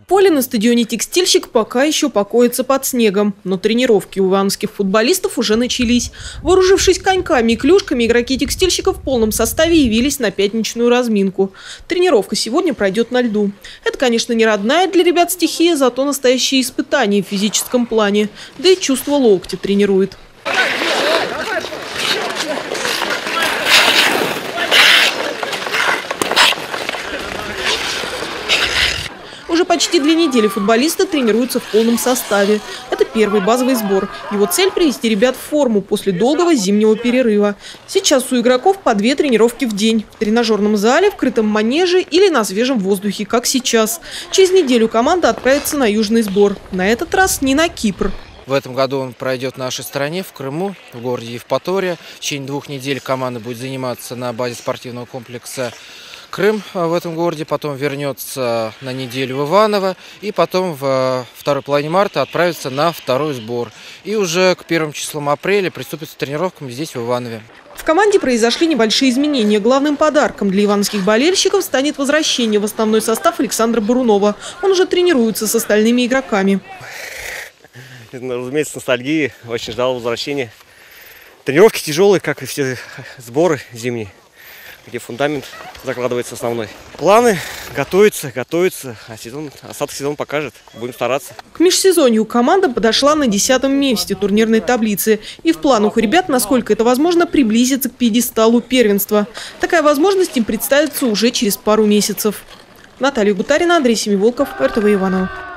Поле на стадионе «Текстильщик» пока еще покоится под снегом, но тренировки у ивановских футболистов уже начались. Вооружившись коньками и клюшками, игроки «Текстильщика» в полном составе явились на пятничную разминку. Тренировка сегодня пройдет на льду. Это, конечно, не родная для ребят стихия, зато настоящее испытание в физическом плане. Да и чувство локтя тренирует. Уже почти 2 недели футболисты тренируются в полном составе. Это первый базовый сбор. Его цель – привести ребят в форму после долгого зимнего перерыва. Сейчас у игроков по 2 тренировки в день. В тренажерном зале, в крытом манеже или на свежем воздухе, как сейчас. Через неделю команда отправится на южный сбор. На этот раз не на Кипр. В этом году он пройдет в нашей стране, в Крыму, в городе Евпатория. В течение 2 недель команда будет заниматься на базе спортивного комплекса Крым в этом городе, потом вернется на неделю в Иваново и потом в второй половине марта отправится на второй сбор. И уже к 1 числам апреля приступит к тренировкам здесь, в Иванове. В команде произошли небольшие изменения. Главным подарком для ивановских болельщиков станет возвращение в основной состав Александра Бурунова. Он уже тренируется с остальными игроками. Разумеется, ностальгии. Очень ждал возвращения. Тренировки тяжелые, как и все сборы зимние, где фундамент закладывается основной. Планы готовятся, а остаток сезона покажет. Будем стараться. К межсезонью команда подошла на 10-м месте турнирной таблицы. И в планах у ребят, насколько это возможно, приблизиться к пьедесталу первенства. Такая возможность им представится уже через пару месяцев. Наталья Гутарина, Андрей Семиволков, РТВ Иваново.